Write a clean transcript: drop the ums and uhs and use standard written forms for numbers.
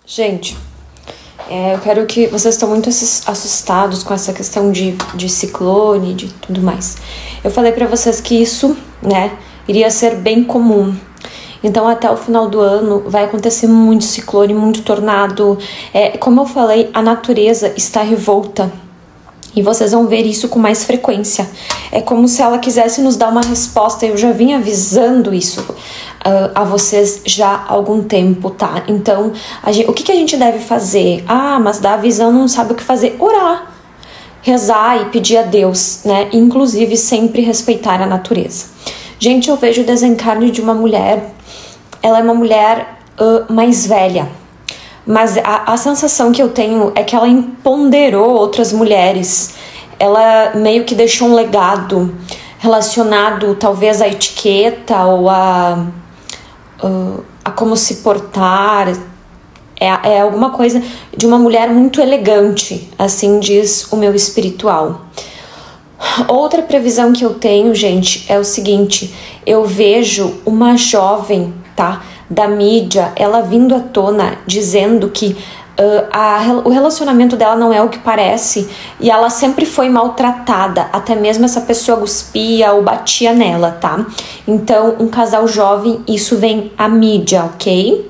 Gente, eu quero que vocês estão muito assustados com essa questão de ciclone, de tudo mais. Eu falei pra vocês que isso, né, iria ser bem comum. Então, até o final do ano vai acontecer muito ciclone, muito tornado. Como eu falei, a natureza está revolta. E vocês vão ver isso com mais frequência. É como se ela quisesse nos dar uma resposta. Eu já vim avisando isso a vocês já há algum tempo, tá? Então, o que a gente deve fazer? Mas dá a visão, não sabe o que fazer. Orar, rezar e pedir a Deus, né? Inclusive, sempre respeitar a natureza. Gente, eu vejo o desencarne de uma mulher. Ela é uma mulher mais velha. Mas a sensação que eu tenho é que ela empoderou outras mulheres. Ela meio que deixou um legado relacionado talvez à etiqueta ou a como se portar. É alguma coisa de uma mulher muito elegante, assim diz o meu espiritual. Outra previsão que eu tenho, gente, é o seguinte: eu vejo uma jovem, tá, da mídia, ela vindo à tona dizendo que o relacionamento dela não é o que parece e ela sempre foi maltratada, até mesmo essa pessoa cuspia ou batia nela, tá? Então, um casal jovem, isso vem à mídia, ok?